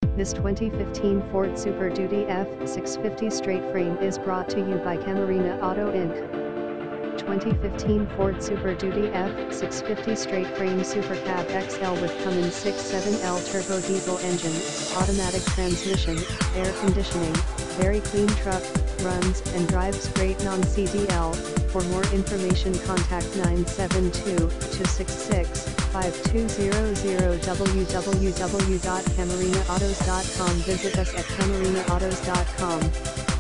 This 2015 Ford Super Duty F-650 straight frame is brought to you by CAMARENA Auto Inc. 2015 Ford Super Duty F-650 straight frame SuperCab XL with Cummins 6.7L turbo diesel engine, automatic transmission, air conditioning, very clean truck, runs and drives great non-CDL. For more information contact 972-266-5200 www.camarenaautos.com. Visit us at camarenaautos.com.